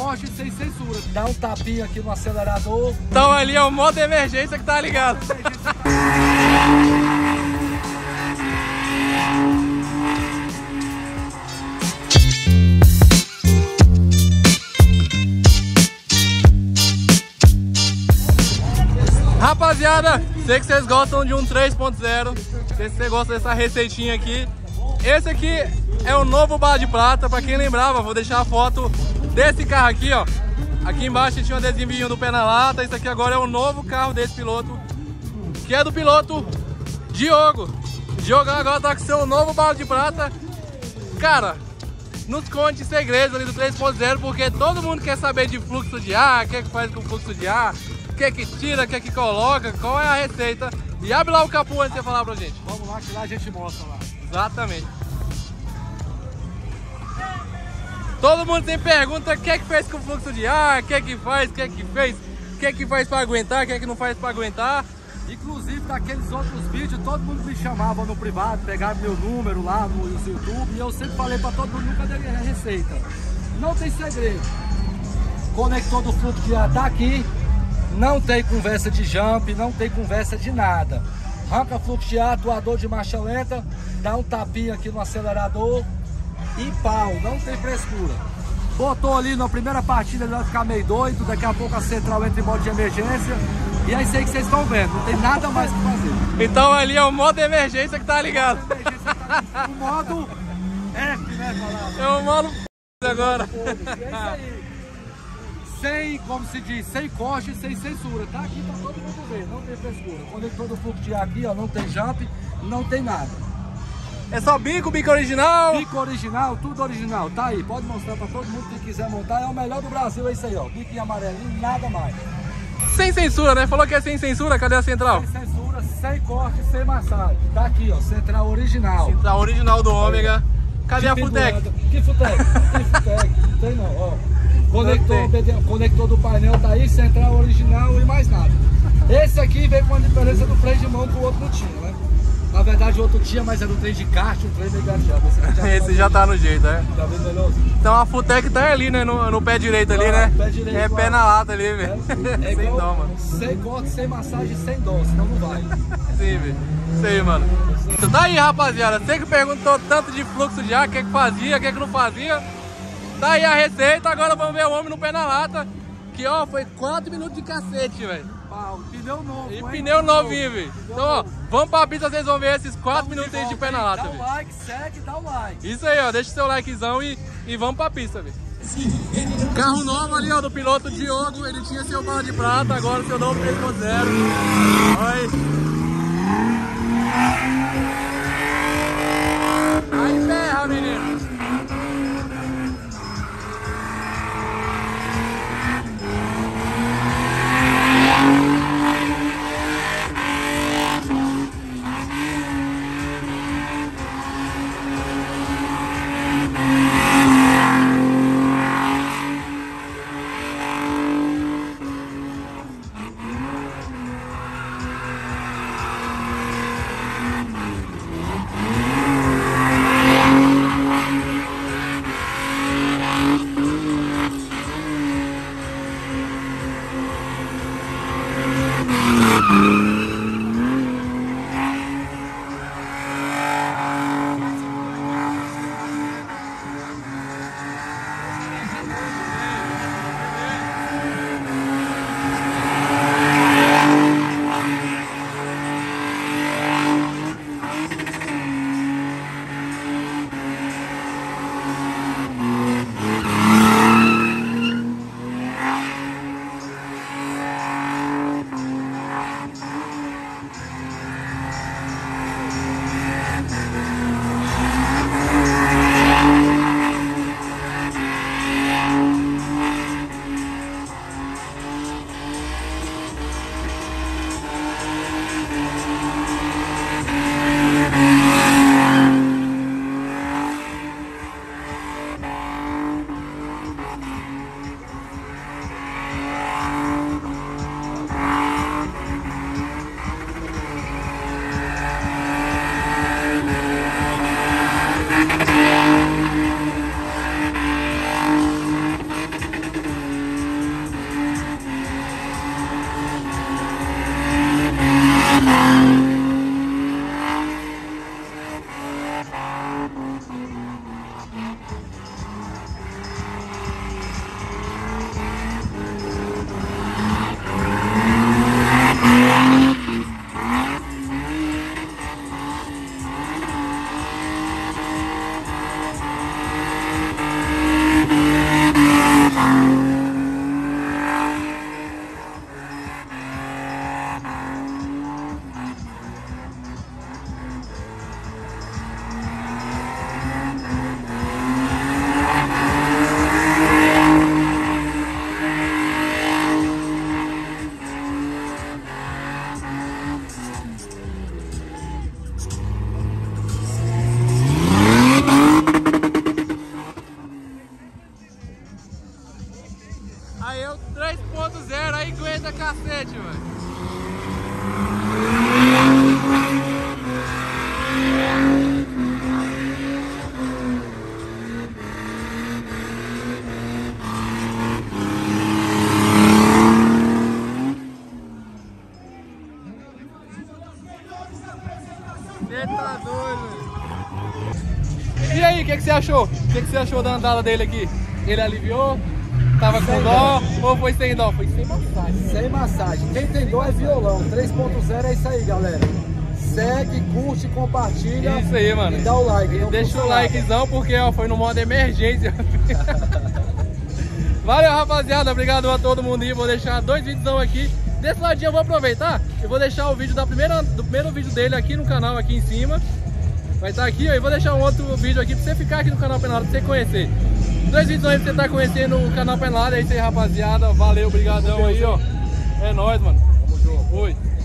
corte e sem censura. Dá um tapinha aqui no acelerador. Então ali é o modo emergência que tá ligado. Rapaziada, sei que vocês gostam de um 3.0. Sei que vocês gostam dessa receitinha aqui. Esse aqui é o novo bala de prata. Pra quem lembrava, vou deixar a foto desse carro aqui, ó. Aqui embaixo tinha um adesivinho do pé na lata. Esse aqui agora é o novo carro desse piloto, que é do piloto Diogo. O Diogo agora tá com seu novo bala de prata. Cara, nos conte segredos ali do 3.0, porque todo mundo quer saber de fluxo de ar, o que é que faz com o fluxo de ar, o que é que tira, o que é que coloca, qual é a receita. E abre lá o capô antes de você falar pra gente. Vamos lá que lá a gente mostra lá. Exatamente. Todo mundo sempre pergunta o que é que fez com o fluxo de ar, o que é que faz, o que é que fez, o que é que faz pra aguentar, o que é que não faz pra aguentar. Inclusive daqueles outros vídeos, todo mundo me chamava no privado, pegava meu número lá no YouTube e eu sempre falei pra todo mundo, nunca dei a receita. Não tem segredo. Conector do fluxo de ar tá aqui, não tem conversa de jump, não tem conversa de nada. Arranca fluxo de ar, atuador de marcha lenta, dá um tapinha aqui no acelerador e pau, não tem frescura. Botou ali na primeira partida, ele vai ficar meio doido, daqui a pouco a central entra em modo de emergência. E é isso aí que vocês estão vendo, não tem nada mais que fazer. Então ali é o modo emergência que tá ligado. O modo F, né, falava? É o modo agora. É isso aí. Sem, como se diz, sem corte e sem censura. Tá aqui pra todo mundo ver, não tem frescura. Conector do fluxo de ar aqui, ó, não tem jump, não tem nada. É só bico original? Bico original, tudo original. Tá aí, pode mostrar pra todo mundo que quiser montar. É o melhor do Brasil, é isso aí, ó. Biquinho amarelinho, nada mais. Sem censura, né? Falou que é sem censura, cadê a central? Sem censura, sem corte, sem massagem. Tá aqui, ó, central original. Central original do Ômega. Cadê a Futec? Que Futec? Que Futec? Não tem não, ó. Conector do painel tá aí, central original e mais nada. Esse aqui veio com a diferença do freio de mão que o outro não tinha, né? Na verdade o outro tinha, mas era um trem de kart, um trem meio gateado. Esse já tá no jeito, é? Tá vendo melhor? Então a Futec tá ali, né? No pé direito ali, né? Pé direito, é pé na lata ali, velho. É Sem dó, mano. Sem corte, sem massagem, sem dó, senão não vai. Sim, velho. Isso aí, mano. Então tá aí, rapaziada. Você que perguntou tanto de fluxo de ar, o que é que fazia, o que é que não fazia. Tá aí a receita, agora vamos ver o homem no pé na lata. Que ó, foi 4 minutos de cacete, velho. Pneu novo, e pneu novinho, velho. Então ó, vamos pra pista, vocês vão ver esses 4 minutos aí de pé na lata, velho. Dá o like, segue, dá o like. Isso aí, ó, deixa o seu likezão e vamos pra pista, velho. Carro novo ali, ó, do piloto Diogo. Ele tinha seu bala de prata, agora seu novo 3.0. Olha aí. Ferra, menino. Aí eu 3.0, aí aguenta cacete, velho. Você tá doido. E aí, o que você achou? O que você achou da andada dele aqui? Ele aliviou? Tava com dó ou foi sem dó? Foi sem massagem. Sem massagem. Quem tem dó é violão. 3.0 é isso aí, galera. Segue, curte, compartilha. Isso aí, mano. E dá o like. E deixa o likezão porque ó, foi no modo emergência. Valeu, rapaziada. Obrigado a todo mundo aí. Vou deixar 2 vídeos aqui. Desse ladinho eu vou aproveitar. Eu vou deixar o vídeo do primeiro vídeo dele aqui no canal, aqui em cima. Vai estar aqui, ó. E vou deixar um outro vídeo aqui pra você ficar aqui no canal Penalada, pra você conhecer. 2 vídeos aí pra você estar conhecendo o canal Penalada. É isso aí, rapaziada. Valeu, brigadão aí, ó. É nóis, mano. Tamo junto. Fui.